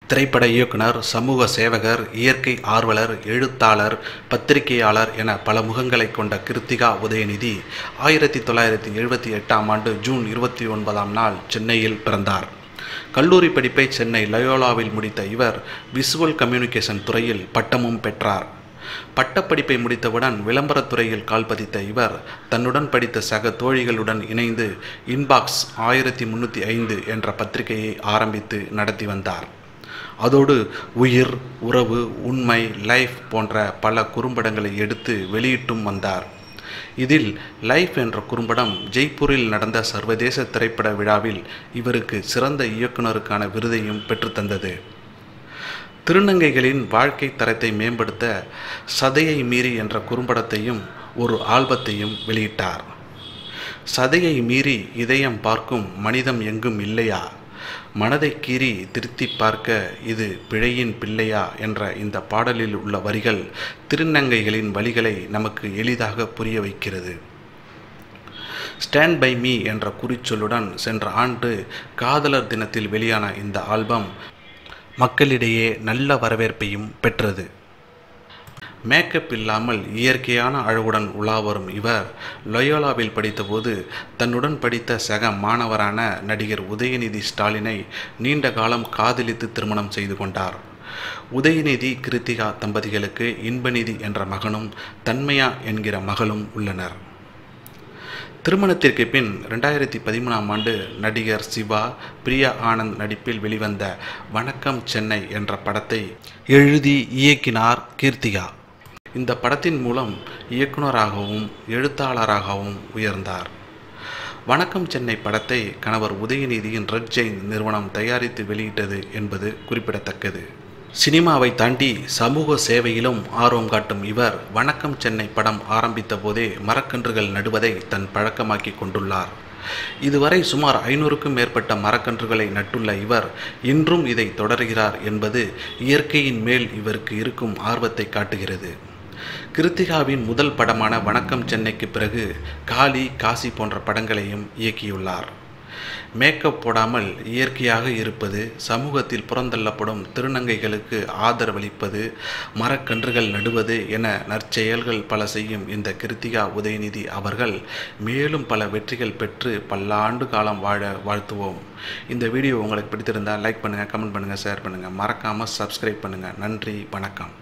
திரைப்பட இயக்குனர், சமூக சேவகர், இயற்கை ஆர்வலர், எழுத்தாளர், பத்திரிகையாளர் என பல முகங்களை கொண்ட கிருத்திகா உதயநிதி 1978ஆம் ஆண்டு ஜூன் 29ஆம் நாள் சென்னையில் பிறந்தார். கல்லூரி படிப்பை சென்னை லயோலாவில் முடித்த இவர் விசுவல் கம்யூனிகேஷன் துறையில் பட்டமும் பெற்றார். பட்டப்படிப்பை முடித்தவுடன் விளம்பரத்துறையில் கால் பதித்த இவர் தன்னுடன் படித்த சக தோழிகளுடன் இணைந்து இன்பாக்ஸ் 1305 என்ற பத்திரிகையை ஆரம்பித்து நடத்தி வந்தார். அதோடு உயிர், உறவு, உண்மை, லைஃப் போன்ற பல குறும்படங்களை எடுத்து வெளியிட்டும் வந்தார். இதில் லைஃப் என்ற குறும்படம் ஜெய்ப்பூரில் நடந்த சர்வதேச திரைப்பட விழாவில் இவருக்கு சிறந்த இயக்குனருக்கான விருதையும் பெற்றுத்தந்தது. திருநங்கைகளின் வாழ்க்கை தரத்தை மேம்படுத்த சதையை மீறி என்ற குறும்படத்தையும் ஒரு ஆல்பத்தையும் வெளியிட்டார். சதையை மீறி இதயம் பார்க்கும் மனிதம் எங்கும் இல்லையா, மனதை கீறி திருத்தி பார்க்க இது பிழையின் பிள்ளையா என்ற இந்த பாடலில் உள்ள வரிகள் திருநங்கைகளின் வலிகளை நமக்கு எளிதாக புரிய வைக்கிறது. ஸ்டாண்ட் பை மீ என்ற குறிச்சொல்லுடன் சென்ற ஆண்டு காதலர் தினத்தில் வெளியான இந்த ஆல்பம் மக்களிடையே நல்ல வரவேற்பையும் பெற்றது. மேக்கப் இல்லாமல் இயற்கையான அழகுடன் உலாவரும் இவர் லயோலாவில் படித்தபோது தன்னுடன் படித்த சக மாணவரான நடிகர் உதயநிதி ஸ்டாலினை நீண்ட காலம் காதலித்து திருமணம் செய்து கொண்டார். உதயநிதி கிருத்திகா தம்பதிகளுக்கு இன்பநிதி என்ற மகனும் தன்மயா என்கிற மகளும் உள்ளனர். திருமணத்திற்கு பின் 2013ஆம் ஆண்டு நடிகர் சிவா, பிரியா ஆனந்த் நடிப்பில் வெளிவந்த வணக்கம் சென்னை என்ற படத்தை எழுதி இயக்கினார் கிருத்திகா. இந்த படத்தின் மூலம் இயக்குனராகவும் எழுத்தாளராகவும் உயர்ந்தார். வணக்கம் சென்னை படத்தை கணவர் உதயநிதியின் ரெட் ஜெயின் நிறுவனம் தயாரித்து வெளியிட்டது என்பது குறிப்பிடத்தக்கது. சினிமாவை தாண்டி சமூக சேவையிலும் ஆர்வம் காட்டும் இவர் வணக்கம் சென்னை படம் ஆரம்பித்த போதே மரக்கன்றுகள் நடுவதை தன் பழக்கமாக்கி கொண்டுள்ளார். இதுவரை சுமார் 500க்கும் மேற்பட்ட மரக்கன்றுகளை நட்டுள்ள இவர் இன்றும் இதை தொடர்கிறார் என்பது இயற்கையின் மேல் இவருக்கு இருக்கும் ஆர்வத்தை காட்டுகிறது. கிருத்திகாவின் முதல் படமான வணக்கம் சென்னைக்கு பிறகு காளி, காசி போன்ற படங்களையும் இயக்கியுள்ளார். மேக்கப் போடாமல் இயற்கையாக இருப்பது, சமூகத்தில் புறந்தள்ளப்படும் திருநங்கைகளுக்கு ஆதரவளிப்பது, மரக்கன்றுகள் நடுவது என நற்செயல்கள் பல செய்யும் இந்த கிருத்திகா உதயநிதி அவர்கள் மேலும் பல வெற்றிகள் பெற்று பல்லாண்டு காலம் வாழ வாழ்த்துவோம். இந்த வீடியோ உங்களுக்கு பிடித்திருந்தால் லைக் பண்ணுங்கள், கமெண்ட் பண்ணுங்கள், ஷேர் பண்ணுங்கள், மறக்காமல் சப்ஸ்கிரைப் பண்ணுங்கள். நன்றி, வணக்கம்.